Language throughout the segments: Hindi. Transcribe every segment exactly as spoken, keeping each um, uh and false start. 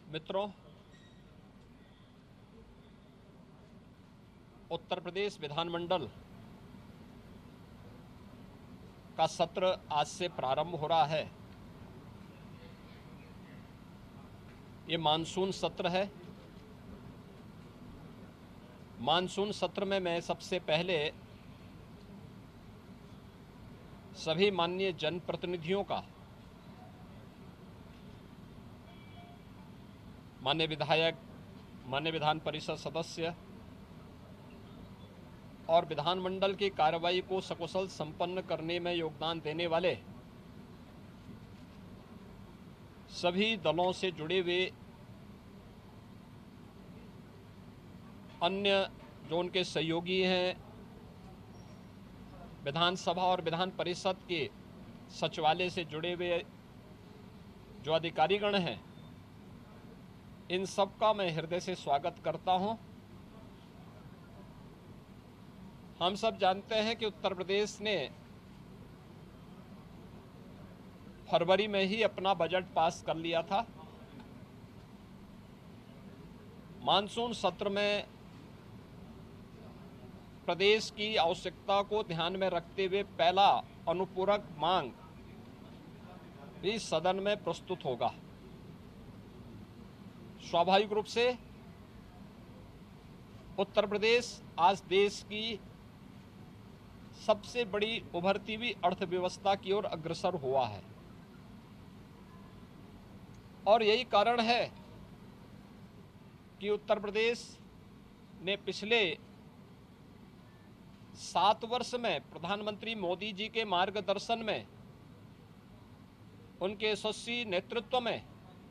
मित्रों, उत्तर प्रदेश विधानमंडल का सत्र आज से प्रारंभ हो रहा है। ये मानसून सत्र है। मानसून सत्र में मैं सबसे पहले सभी माननीय जनप्रतिनिधियों का, माननीय विधायक, माननीय विधान परिषद सदस्य और विधानमंडल की कार्रवाई को सकुशल संपन्न करने में योगदान देने वाले सभी दलों से जुड़े हुए अन्य जो उनके सहयोगी हैं, विधानसभा और विधान परिषद के सचिवालय से जुड़े हुए जो अधिकारीगण हैं, इन सब का मैं हृदय से स्वागत करता हूं। हम सब जानते हैं कि उत्तर प्रदेश ने फरवरी में ही अपना बजट पास कर लिया था। मानसून सत्र में प्रदेश की आवश्यकता को ध्यान में रखते हुए पहला अनुपूरक मांग भी सदन में प्रस्तुत होगा। स्वाभाविक रूप से उत्तर प्रदेश आज देश की सबसे बड़ी उभरती हुई अर्थव्यवस्था की ओर अग्रसर हुआ है और यही कारण है कि उत्तर प्रदेश ने पिछले सात वर्ष में प्रधानमंत्री मोदी जी के मार्गदर्शन में, उनके यशस्वी नेतृत्व में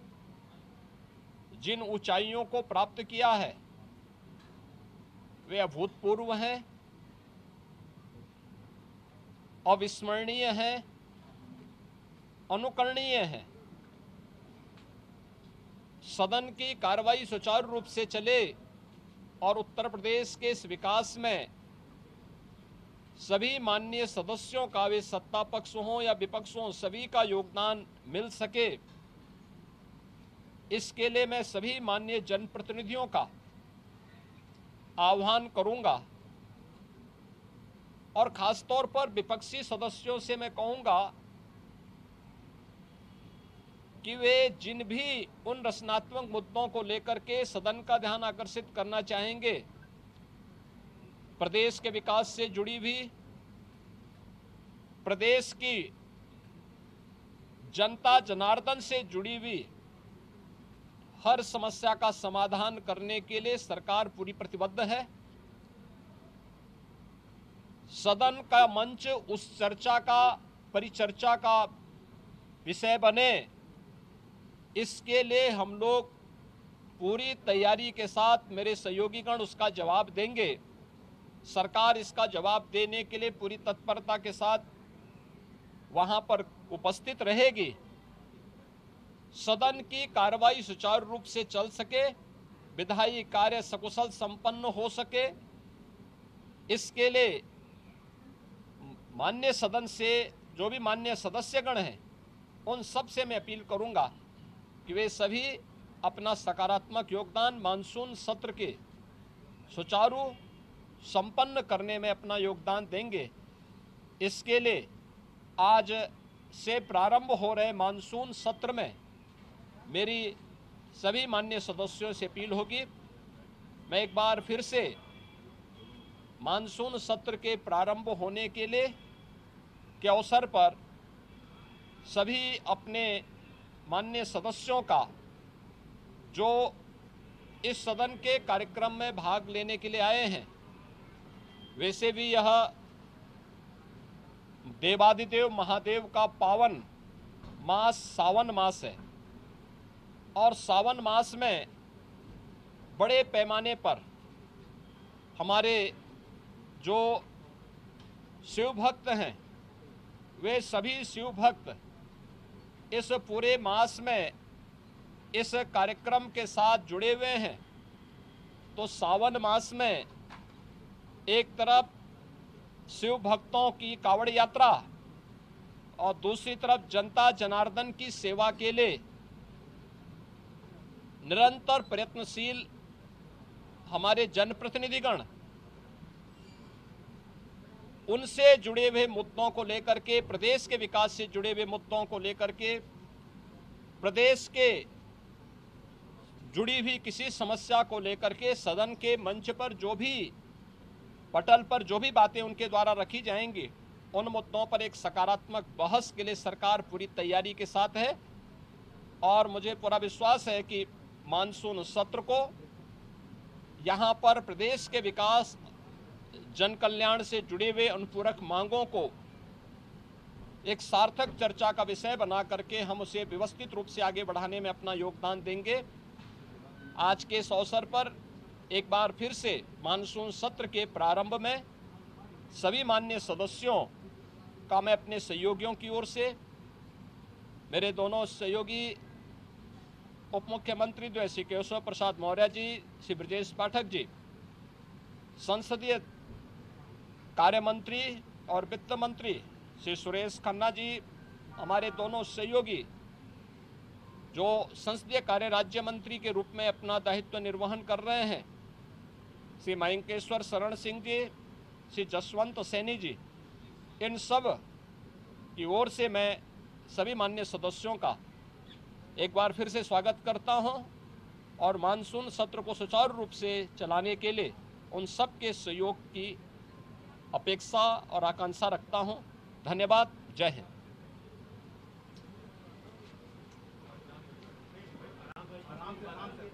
जिन ऊंचाइयों को प्राप्त किया है वे अभूतपूर्व हैं, अविस्मरणीय हैं, अनुकरणीय हैं। सदन की कार्रवाई सुचारू रूप से चले और उत्तर प्रदेश के इस विकास में सभी माननीय सदस्यों का, वे सत्ता पक्ष हों या विपक्ष हों, सभी का योगदान मिल सके, इसके लिए मैं सभी माननीय जनप्रतिनिधियों का आह्वान करूंगा और खासतौर पर विपक्षी सदस्यों से मैं कहूंगा कि वे जिन भी उन रचनात्मक मुद्दों को लेकर के सदन का ध्यान आकर्षित करना चाहेंगे, प्रदेश के विकास से जुड़ी हुई, प्रदेश की जनता जनार्दन से जुड़ी हुई हर समस्या का समाधान करने के लिए सरकार पूरी प्रतिबद्ध है। सदन का मंच उस चर्चा का, परिचर्चा का विषय बने, इसके लिए हम लोग पूरी तैयारी के साथ, मेरे सहयोगीगण उसका जवाब देंगे। सरकार इसका जवाब देने के लिए पूरी तत्परता के साथ वहां पर उपस्थित रहेगी। सदन की कार्रवाई सुचारू रूप से चल सके, विधायी कार्य सकुशल संपन्न हो सके, इसके लिए माननीय सदन से जो भी माननीय सदस्यगण हैं, उन सब से मैं अपील करूंगा कि वे सभी अपना सकारात्मक योगदान मानसून सत्र के सुचारू संपन्न करने में अपना योगदान देंगे। इसके लिए आज से प्रारंभ हो रहे मानसून सत्र में मेरी सभी माननीय सदस्यों से अपील होगी। मैं एक बार फिर से मानसून सत्र के प्रारंभ होने के लिए के अवसर पर सभी अपने माननीय सदस्यों का, जो इस सदन के कार्यक्रम में भाग लेने के लिए आए हैं, वैसे भी यह देवादिदेव महादेव का पावन मास सावन मास है और सावन मास में बड़े पैमाने पर हमारे जो शिव भक्त हैं, वे सभी शिव भक्त इस पूरे मास में इस कार्यक्रम के साथ जुड़े हुए हैं। तो सावन मास में एक तरफ शिव भक्तों की कावड़ यात्रा और दूसरी तरफ जनता जनार्दन की सेवा के लिए निरंतर प्रयत्नशील हमारे जनप्रतिनिधिगण उनसे जुड़े हुए मुद्दों को लेकर के, प्रदेश के विकास से जुड़े हुए मुद्दों को लेकर के, प्रदेश के जुड़ी हुई किसी समस्या को लेकर के सदन के मंच पर जो भी पटल पर जो भी बातें उनके द्वारा रखी जाएंगी, उन मुद्दों पर एक सकारात्मक बहस के लिए सरकार पूरी तैयारी के साथ है। और मुझे पूरा विश्वास है कि मानसून सत्र को यहाँ पर प्रदेश के विकास, जन कल्याण से जुड़े हुए अनुपूरक मांगों को एक सार्थक चर्चा का विषय बना करके हम उसे व्यवस्थित रूप से आगे बढ़ाने में अपना योगदान देंगे। आज के इस अवसर पर एक बार फिर से मानसून सत्र के प्रारंभ में सभी माननीय सदस्यों का मैं अपने सहयोगियों की ओर से, मेरे दोनों सहयोगी उप मुख्यमंत्री जो है श्री केशव प्रसाद मौर्य जी, श्री ब्रजेश पाठक जी, संसदीय कार्य मंत्री और वित्त मंत्री श्री सुरेश खन्ना जी, हमारे दोनों सहयोगी जो संसदीय कार्य राज्य मंत्री के रूप में अपना दायित्व निर्वहन कर रहे हैं, श्री मयंकेश्वर शरण सिंह जी, श्री जसवंत सैनी जी, इन सब की ओर से मैं सभी माननीय सदस्यों का एक बार फिर से स्वागत करता हूं और मानसून सत्र को सुचारू रूप से चलाने के लिए उन सब के सहयोग की अपेक्षा और आकांक्षा रखता हूं। धन्यवाद। जय हिंद। आराम से आराम से